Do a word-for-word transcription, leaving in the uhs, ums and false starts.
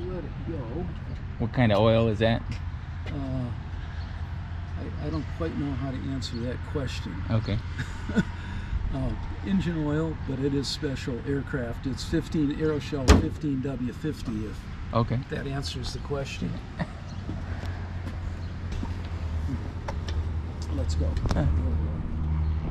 let it go. What kind of oil is that? Uh, I, I don't quite know how to answer that question. Okay. uh, engine oil, but it is special aircraft. It's fifteen Aeroshell fifteen W fifty, if Okay. that answers the question. Let's go. Huh.